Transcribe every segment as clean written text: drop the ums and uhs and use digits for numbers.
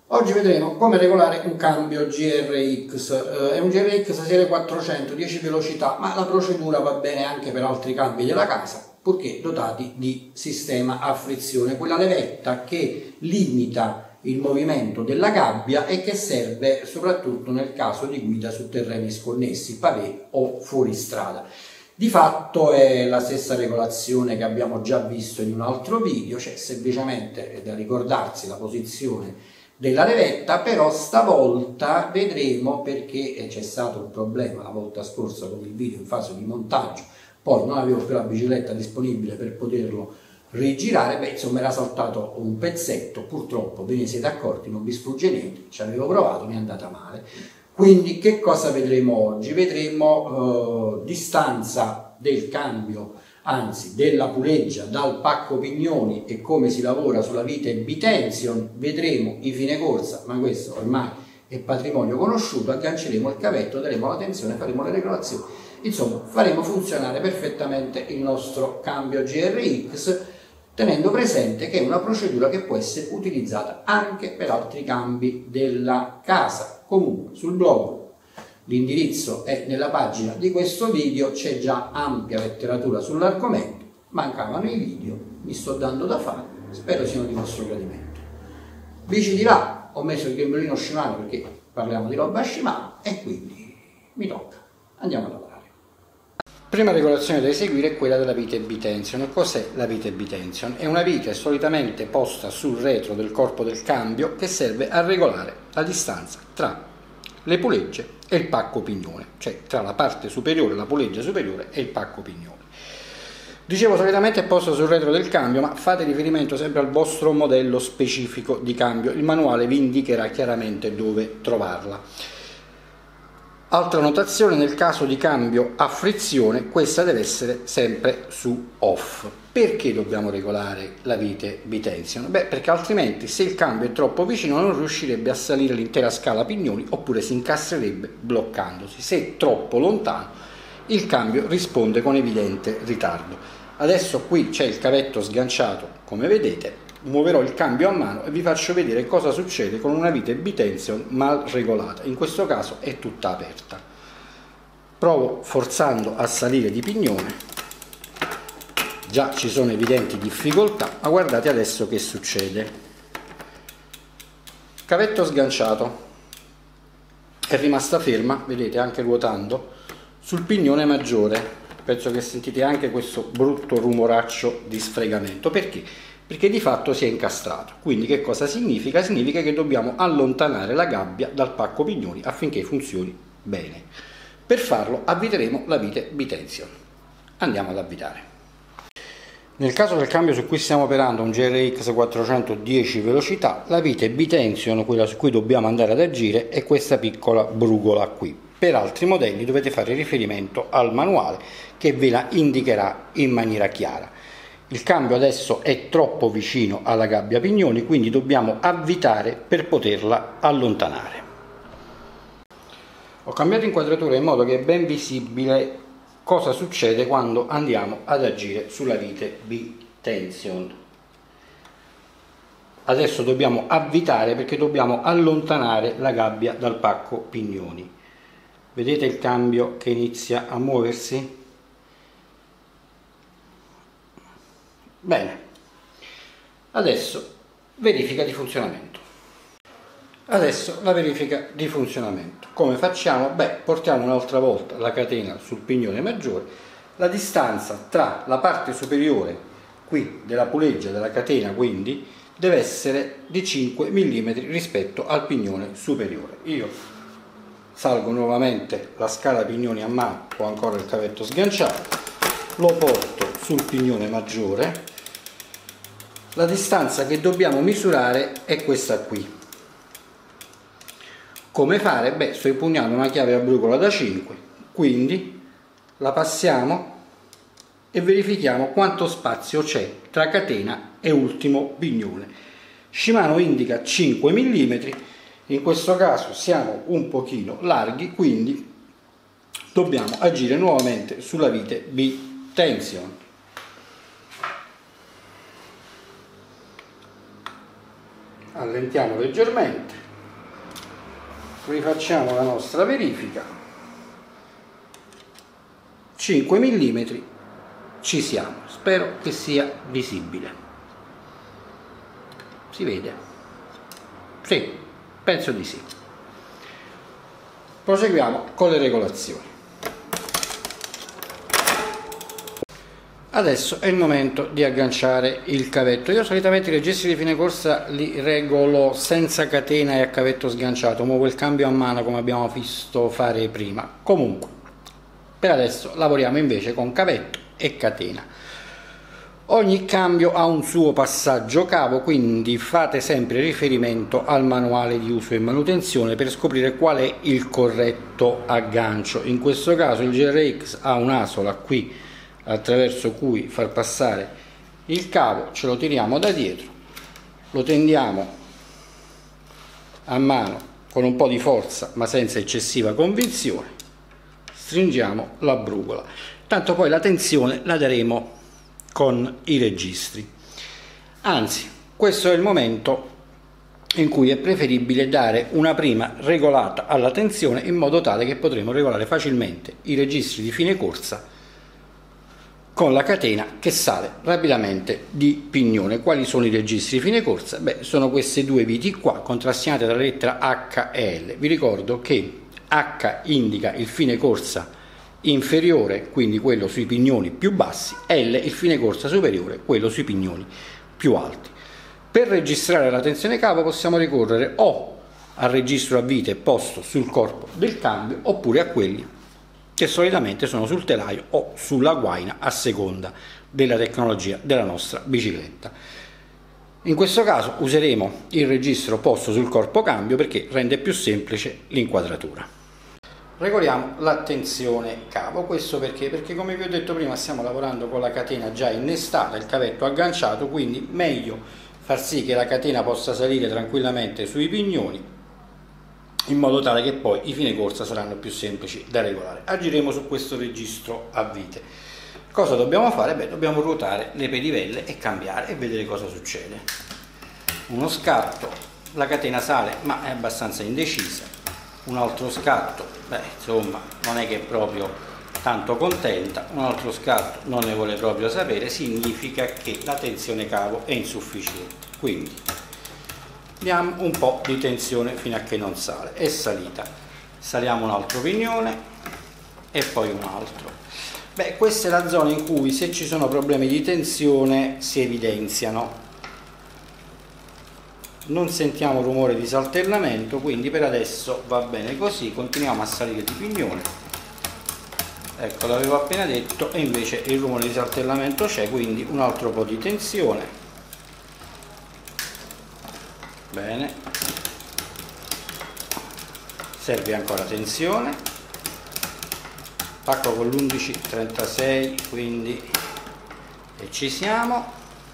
Oggi vedremo come regolare un cambio GRX, è un GRX serie 400, 10 velocità, ma la procedura va bene anche per altri cambi della casa, purché dotati di sistema a frizione, quella levetta che limita il movimento della gabbia e che serve soprattutto nel caso di guida su terreni sconnessi, pavé o fuoristrada. Di fatto è la stessa regolazione che abbiamo già visto in un altro video, cioè semplicemente è da ricordarsi la posizione della levetta, però stavolta vedremo, perché c'è stato un problema la volta scorsa con il video in fase di montaggio, poi non avevo più la bicicletta disponibile per poterlo rigirare, insomma era saltato un pezzetto, purtroppo ve ne siete accorti, non vi sfugge niente, ci avevo provato, mi è andata male. Quindi che cosa vedremo oggi? Vedremo distanza del cambio, anzi della puleggia dal pacco pignoni e come si lavora sulla vite B-tension, vedremo i fine corsa, ma questo ormai è patrimonio conosciuto, agganceremo il cavetto, daremo la tensione, faremo le regolazioni, insomma faremo funzionare perfettamente il nostro cambio GRX, tenendo presente che è una procedura che può essere utilizzata anche per altri cambi della casa. Comunque sul blog l'indirizzo è nella pagina di questo video, c'è già ampia letteratura sull'argomento, mancavano i video, mi sto dando da fare, spero siano di vostro gradimento. Bici di là, ho messo il grembiulino Shimano perché parliamo di roba Shimano e quindi mi tocca, andiamo a lavorare. Prima regolazione da eseguire è quella della vite B-tension. Cos'è la vite B-tension? È una vite solitamente posta sul retro del corpo del cambio che serve a regolare la distanza tra le pulegge e il pacco pignone, cioè tra la parte superiore, la puleggia superiore e il pacco pignone. Dicevo, solitamente è posta sul retro del cambio, ma fate riferimento sempre al vostro modello specifico di cambio, il manuale vi indicherà chiaramente dove trovarla. Altra notazione, nel caso di cambio a frizione, questa deve essere sempre su off. Perché dobbiamo regolare la vite B-tension? Beh, perché altrimenti se il cambio è troppo vicino non riuscirebbe a salire l'intera scala pignoni oppure si incastrerebbe bloccandosi. Se è troppo lontano il cambio risponde con evidente ritardo. Adesso qui c'è il cavetto sganciato, come vedete, muoverò il cambio a mano e vi faccio vedere cosa succede con una vite B-tension mal regolata. In questo caso è tutta aperta. Provo forzando a salire di pignone, già ci sono evidenti difficoltà, ma guardate adesso che succede. Cavetto sganciato, è rimasta ferma, vedete, anche ruotando sul pignone maggiore. Penso che sentite anche questo brutto rumoraccio di sfregamento. Perché? Perché di fatto si è incastrato. Quindi che cosa significa? Significa che dobbiamo allontanare la gabbia dal pacco pignoni affinché funzioni bene. Per farlo avviteremo la vite B-tension. Andiamo ad avvitare. Nel caso del cambio su cui stiamo operando, un GRX 410 velocità, la vite B-tension, quella su cui dobbiamo andare ad agire, è questa piccola brugola qui. Per altri modelli dovete fare riferimento al manuale che ve la indicherà in maniera chiara. Il cambio adesso è troppo vicino alla gabbia pignoni, quindi dobbiamo avvitare per poterla allontanare. Ho cambiato inquadratura in modo che è ben visibile cosa succede quando andiamo ad agire sulla vite B-tension. Adesso dobbiamo avvitare perché dobbiamo allontanare la gabbia dal pacco pignoni. Vedete il cambio che inizia a muoversi? Bene, adesso verifica di funzionamento. Adesso la verifica di funzionamento. Come facciamo? Beh, portiamo un'altra volta la catena sul pignone maggiore. La distanza tra la parte superiore qui della puleggia della catena quindi deve essere di 5 mm rispetto al pignone superiore. Io salgo nuovamente la scala pignoni a mano, ho ancora il cavetto sganciato, lo porto sul pignone maggiore. La distanza che dobbiamo misurare è questa qui. Come fare? Beh, sto impugnando una chiave a brugola da 5, quindi la passiamo e verifichiamo quanto spazio c'è tra catena e ultimo pignone. Shimano indica 5 mm, in questo caso siamo un pochino larghi, quindi dobbiamo agire nuovamente sulla vite B-tension. allentiamo leggermente, rifacciamo la nostra verifica. 5 mm ci siamo, spero che sia visibile. Si vede? Sì, penso di sì. Proseguiamo con le regolazioni. Adesso è il momento di agganciare il cavetto. Io solitamente i registri di fine corsa li regolo senza catena e a cavetto sganciato, muovo il cambio a mano come abbiamo visto fare prima. Comunque, per adesso lavoriamo invece con cavetto e catena. Ogni cambio ha un suo passaggio cavo, quindi fate sempre riferimento al manuale di uso e manutenzione per scoprire qual è il corretto aggancio. In questo caso il GRX ha un'asola qui attraverso cui far passare il cavo, ce lo tiriamo da dietro, lo tendiamo a mano con un po' di forza ma senza eccessiva convinzione, stringiamo la brugola, tanto poi la tensione la daremo con i registri. Anzi, questo è il momento in cui è preferibile dare una prima regolata alla tensione in modo tale che potremo regolare facilmente i registri di fine corsa con la catena che sale rapidamente di pignone. Quali sono i registri di fine corsa? Beh, sono queste due viti qua, contrassegnate dalla lettera H e L. Vi ricordo che H indica il fine corsa inferiore, quindi quello sui pignoni più bassi, L il fine corsa superiore, quello sui pignoni più alti. Per registrare la tensione cavo possiamo ricorrere o al registro a vite posto sul corpo del cambio oppure a quelli che solitamente sono sul telaio o sulla guaina a seconda della tecnologia della nostra bicicletta. In questo caso useremo il registro posto sul corpo cambio perché rende più semplice l'inquadratura. Regoliamo la tensione cavo, questo perché come vi ho detto prima stiamo lavorando con la catena già innestata, il cavetto agganciato, quindi meglio far sì che la catena possa salire tranquillamente sui pignoni in modo tale che poi i fine corsa saranno più semplici da regolare. Agiremo su questo registro a vite. Cosa dobbiamo fare? Beh, dobbiamo ruotare le pedivelle e cambiare e vedere cosa succede. Uno scatto, la catena sale ma è abbastanza indecisa, un altro scatto, beh insomma non è che è proprio tanto contenta, un altro scatto non ne vuole proprio sapere, significa che la tensione cavo è insufficiente, quindi diamo un po' di tensione fino a che non sale. È salita, saliamo un altro pignone e poi un altro. Beh, questa è la zona in cui se ci sono problemi di tensione si evidenziano. Non sentiamo rumore di saltellamento, quindi per adesso va bene così. Continuiamo a salire di pignone, ecco, l'avevo appena detto, e invece il rumore di saltellamento c'è, quindi un altro po' di tensione. Bene, serve ancora tensione, pacco con l'11,36, quindi e ci siamo,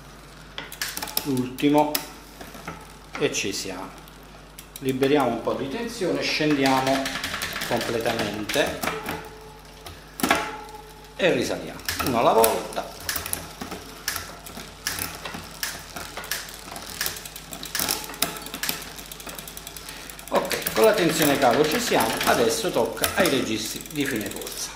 ultimo e ci siamo. Liberiamo un po' di tensione, scendiamo completamente e risaliamo uno alla volta. Con la tensione cavo ci siamo, adesso tocca ai registri di fine corsa.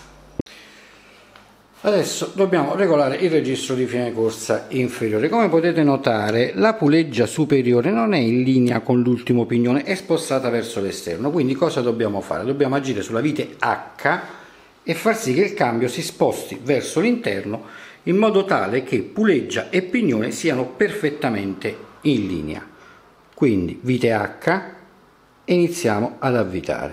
Adesso dobbiamo regolare il registro di fine corsa inferiore. Come potete notare, la puleggia superiore non è in linea con l'ultimo pignone, è spostata verso l'esterno. Quindi cosa dobbiamo fare? Dobbiamo agire sulla vite H e far sì che il cambio si sposti verso l'interno in modo tale che puleggia e pignone siano perfettamente in linea. Quindi vite H, e iniziamo ad avvitare.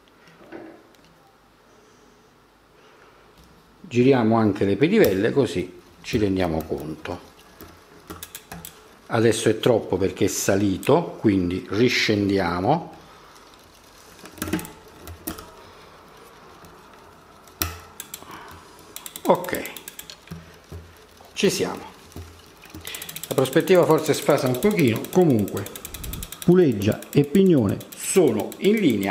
Giriamo anche le pedivelle così ci rendiamo conto. Adesso è troppo perché è salito, quindi riscendiamo. Ok, ci siamo. La prospettiva forse sfasa un pochino, comunque puleggia e pignone sono in linea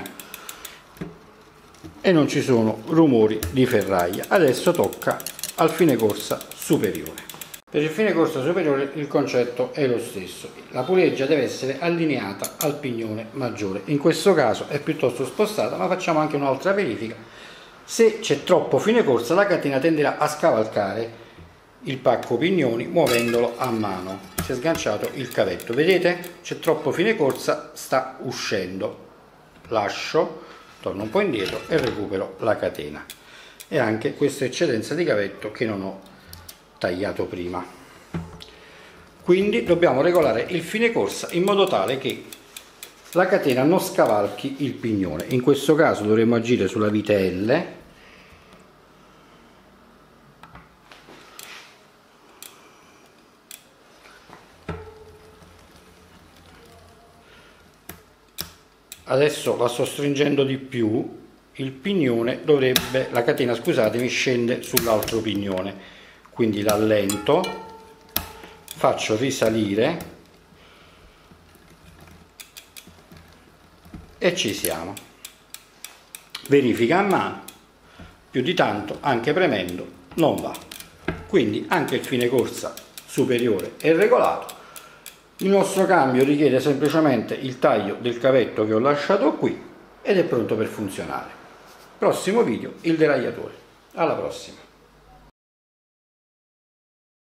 e non ci sono rumori di ferraglia. Adesso tocca al fine corsa superiore. Per il fine corsa superiore il concetto è lo stesso, la puleggia deve essere allineata al pignone maggiore, in questo caso è piuttosto spostata, ma facciamo anche un'altra verifica. Se c'è troppo fine corsa la catena tenderà a scavalcare il pacco pignoni muovendolo a mano. Si è sganciato il cavetto, vedete? C'è troppo fine corsa, sta uscendo, lascio, torno un po' indietro e recupero la catena. E anche questa eccedenza di cavetto che non ho tagliato prima. Quindi dobbiamo regolare il fine corsa in modo tale che la catena non scavalchi il pignone. In questo caso dovremo agire sulla vite L, adesso la sto stringendo di più, il pignone dovrebbe, la catena scusatemi, scende sull'altro pignone, quindi l'allento, faccio risalire e ci siamo. Verifica a mano, più di tanto anche premendo non va, quindi anche il fine corsa superiore è regolato. Il nostro cambio richiede semplicemente il taglio del cavetto che ho lasciato qui ed è pronto per funzionare. Prossimo video, il deragliatore. Alla prossima.